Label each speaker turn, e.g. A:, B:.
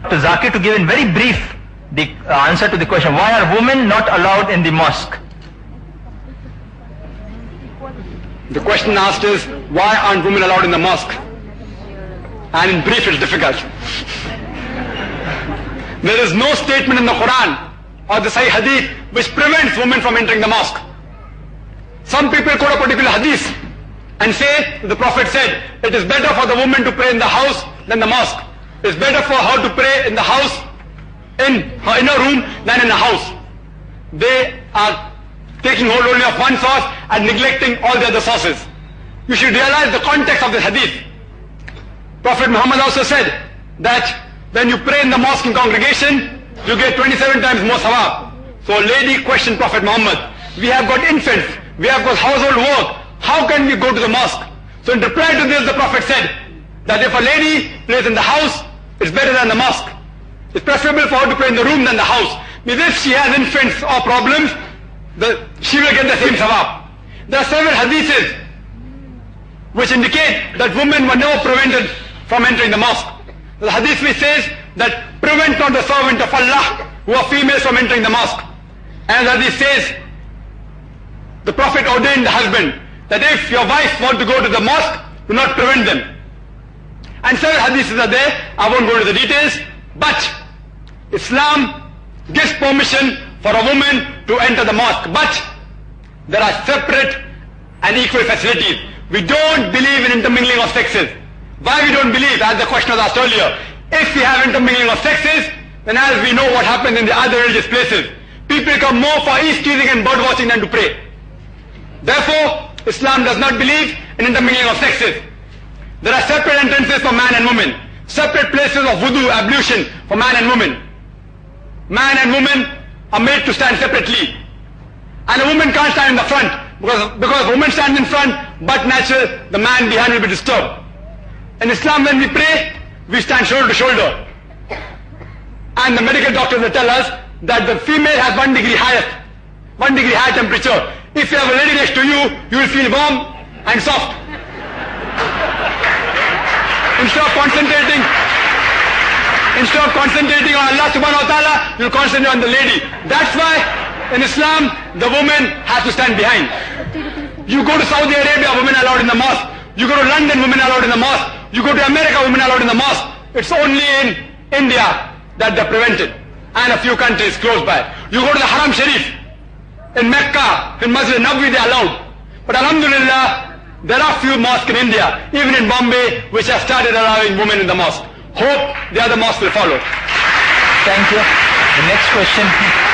A: to Zakir to give in very brief the answer to the question, why are women not allowed in the mosque?
B: The question asked is, why aren't women allowed in the mosque? And in brief, it's difficult. There is no statement in the Quran or the Sahih Hadith which prevents women from entering the mosque. Some people quote a particular hadith and say the Prophet said, it is better for the woman to pray in the house than the mosque. It's better for her to pray in the house, in her inner room, than in the house. They are taking hold only of one source and neglecting all the other sources. You should realize the context of this hadith. Prophet Muhammad also said that when you pray in the mosque in congregation, you get 27 times more sawab. So a lady questioned Prophet Muhammad, we have got infants, we have got household work, how can we go to the mosque? So in reply to this, the Prophet said that if a lady prays in the house, it's better than the mosque. It's preferable for her to pray in the room than the house. Because if she has infants or problems, she will get the same sawab. There are several hadiths which indicate that women were never prevented from entering the mosque. The hadith which says that prevent not the servant of Allah who are females from entering the mosque. And the hadith says, the Prophet ordained the husband that if your wife want to go to the mosque, do not prevent them. And several hadiths are there, I won't go into the details, but Islam gives permission for a woman to enter the mosque, but there are separate and equal facilities. We don't believe in intermingling of sexes. Why we don't believe, as the question was asked earlier, if we have intermingling of sexes, then as we know what happens in the other religious places, people come more for east-gazing and bird watching than to pray. Therefore, Islam does not believe in intermingling of sexes. There are separate entrances for man and woman, separate places of wudu, ablution for man and woman. Man and woman are made to stand separately. And a woman can't stand in the front, because if a woman stands in front, but natural, the man behind will be disturbed. In Islam, when we pray, we stand shoulder to shoulder. And the medical doctors will tell us that the female has 1 degree higher temperature. If you have a lady next to you, you will feel warm and soft. Instead of concentrating on Allah subhanahu wa ta'ala, you concentrate on the lady. That's why in Islam, the woman has to stand behind. You go to Saudi Arabia, women allowed in the mosque. You go to London, women allowed in the mosque. You go to America, women allowed in the mosque. It's only in India that they're prevented, and a few countries close by. You go to the Haram Sharif, in Mecca, in Masjid Nabawi, they're allowed. But Alhamdulillah, there are few mosques in India, even in Bombay, which have started allowing women in the mosque. Hope the other mosques will follow.
A: Thank you. The next question.